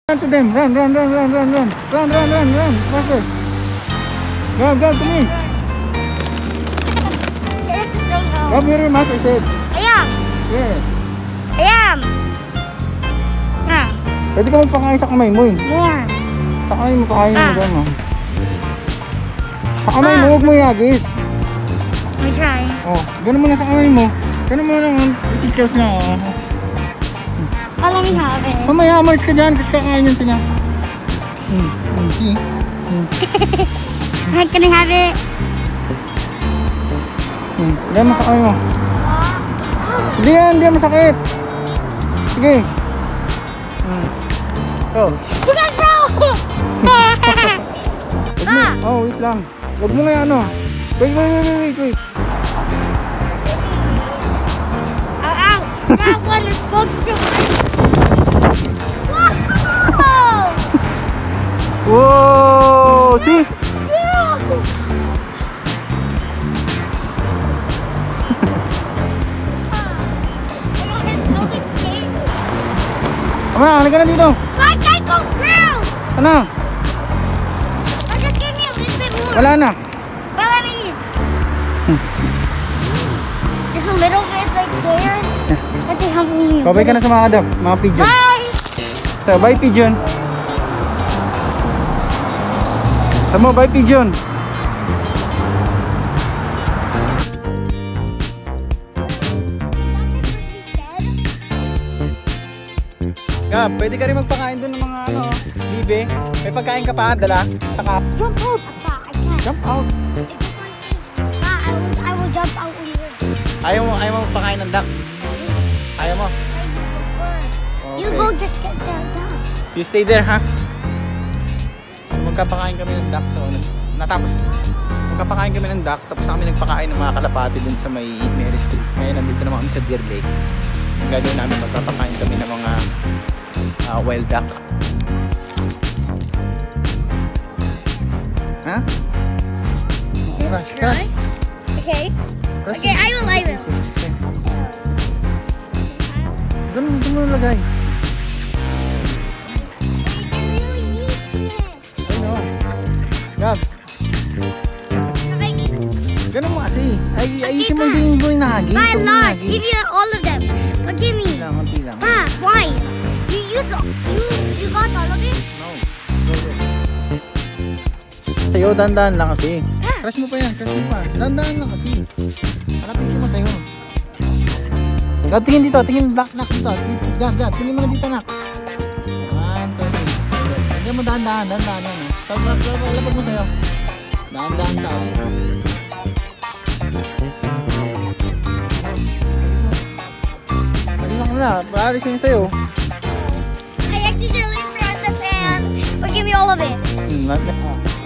Run to them. Run. Run faster. Go to me. Grab your mask, I said. I am. Yes. I am. Pwede ka magpakain sa kamay mo eh. More. Sa kamay mo, pakain mo gano'n. Sa kamay mo, huwag mo yagis. I try. Oh, gano'n mo na sa kamay mo. Gano'n mo lang, itikos na. Let me have it. Mamaya, umalis ka dyan kasi kakain yan sila. See? Can I have it? Diyan mo sa kamay mo. Hindi yan masakit. Sige. Oh. You got throw! Oh, wait lang. Huwag mo nga ano. Wait. Ow! That one is supposed to. Whoa! See? Ano, halika na dito. Why can't go through? Ano? Just give me a little bit more. Wala na. Well, I mean, just a little bit like there. That's how many. Babay ka na sa mga kadap, mga pigeon. Bye. So, bye pigeon. Samo, bye pigeon. Gab, pwede ka rin magpakain doon ng mga ano, bibe. May pagkain ka pa, dala. Saka. Jump out. I can't. Jump out. I will jump out on you. Ayaw mo magpakain ng duck. Ayaw mo. You go just get that down. You stay there, ha? Magkapakain kami ng duck. So, magkapakain kami ng duck. Tapos kami nagpakain ng mga kalapati dun sa may Mary Street. Ngayon, nandito naman kami sa Deerlake. Ang gagawin namin, magpapakain kami ng mga wild duck. Ha? Crush? Okay. Okay, I will. Ganun mo lagay. Gab. Ganun mo kasi. Ayusin mo din yung nahagi. Buy a lot. Give you all of them. But give me. Konti lang. Pa, why? You got all of it? No. Sa'yo, dandan lang kasi. Crush mo pa yan. Dandan lang kasi. Hanapin ko mo sa'yo. Gab, tingin dito. Tingin nak dito. Gab. Tingin mo na dito, nak. 1, 2, 3. Lagyan mo dandan. Labag mo sa'yo. Dandan sa ako. Ayun lang na. Paalisin sa'yo. I accidentally threw the sand. But give me all of it.